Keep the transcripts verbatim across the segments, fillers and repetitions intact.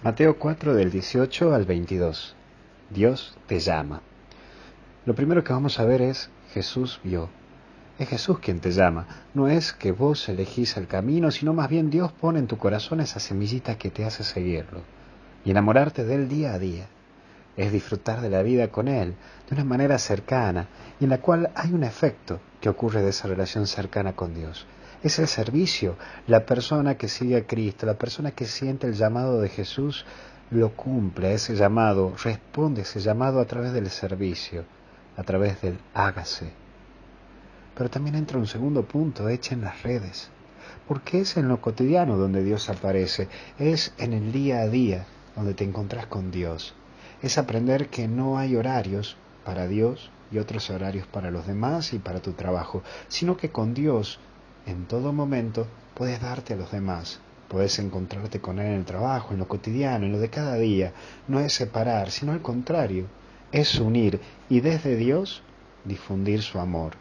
Mateo cuatro del dieciocho al veintidós. Dios te llama. Lo primero que vamos a ver es Jesús vio. Es Jesús quien te llama. No es que vos elegís el camino, sino más bien Dios pone en tu corazón esa semillita que te hace seguirlo y enamorarte de Él día a día. Es disfrutar de la vida con Él de una manera cercana y en la cual hay un efecto que ocurre de esa relación cercana con Dios. Es el servicio. La persona que sigue a Cristo, la persona que siente el llamado de Jesús, lo cumple a ese llamado, responde a ese llamado a través del servicio, a través del hágase. Pero también entra un segundo punto, echen las redes, porque es en lo cotidiano donde Dios aparece, es en el día a día donde te encontrás con Dios. Es aprender que no hay horarios para Dios y otros horarios para los demás y para tu trabajo, sino que con Dios en todo momento puedes darte a los demás, puedes encontrarte con Él en el trabajo, en lo cotidiano, en lo de cada día. No es separar, sino al contrario, es unir y desde Dios difundir su amor.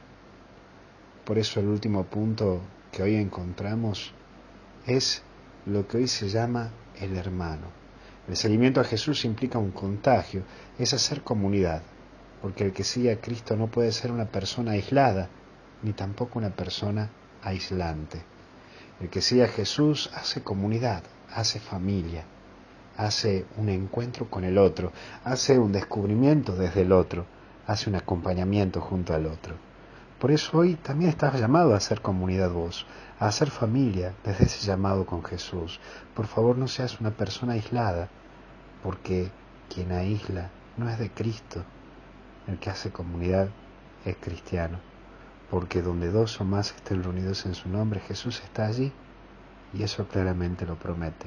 Por eso el último punto que hoy encontramos es lo que hoy se llama el hermano. El seguimiento a Jesús implica un contagio, es hacer comunidad, porque el que sigue a Cristo no puede ser una persona aislada, ni tampoco una persona aislante. El que sigue a Jesús hace comunidad, hace familia, hace un encuentro con el otro, hace un descubrimiento desde el otro, hace un acompañamiento junto al otro. Por eso hoy también estás llamado a hacer comunidad vos, a hacer familia desde ese llamado con Jesús. Por favor, no seas una persona aislada, porque quien aísla no es de Cristo. El que hace comunidad es cristiano, porque donde dos o más estén reunidos en su nombre, Jesús está allí, y eso claramente lo promete.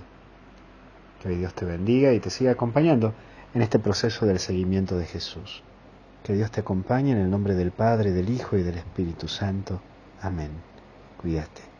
Que hoy Dios te bendiga y te siga acompañando en este proceso del seguimiento de Jesús. Que Dios te acompañe en el nombre del Padre, del Hijo y del Espíritu Santo. Amén. Cuídate.